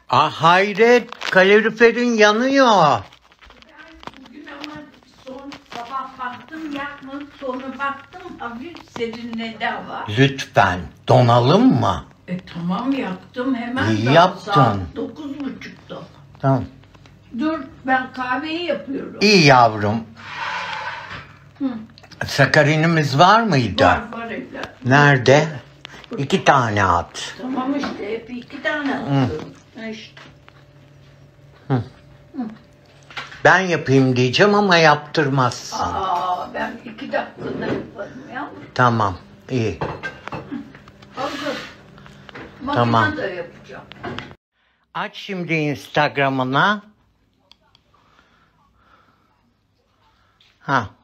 Hayret, kaloriferin yanıyor. Bugün ama son sabah baktım yakmadı, sonra baktım hafif serinledi hava. Lütfen donalım mı? Tamam yaktım hemen. İyi daha yaptın. Saat 9.30'da. Tamam. Dur ben kahveyi yapıyorum. İyi yavrum. Hı. Sakarinimiz var mıydı? Var evladım. Nerede? 2 tane at. Tamam işte hep 2 tane atıyorum. İşte. Ben yapayım diyeceğim ama yaptırmazsın. Ben 2 dakikada yaparım ya. Tamam, iyi. Hazır. Tamam. Makinede yapacağım. Aç şimdi Instagram'ına. Ha.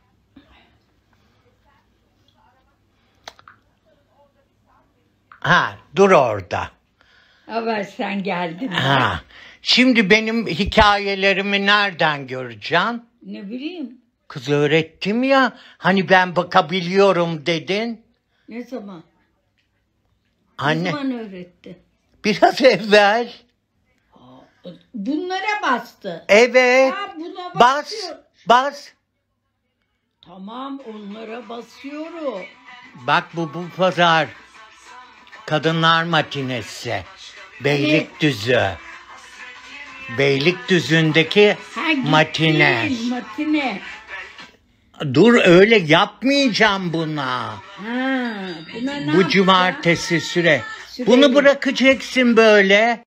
Dur orada. Evet sen geldin. Şimdi benim hikayelerimi nereden göreceksin? Ne bileyim. Kız öğrettim ya. Hani ben bakabiliyorum dedin. Ne zaman? Anne. Ne zaman öğretti? Biraz evvel. Bunlara bastı. Evet. Buna Bas. basıyor. Bas. Tamam onlara basıyorum. Bak bu pazar. Kadınlar matinesi. Beylikdüzü. Beylikdüzü'ndeki matine. Değil, matine. Dur öyle yapmayacağım buna. Buna ne Bu yapacağım? cumartesi süre. Süreyi. Bunu bırakacaksın böyle.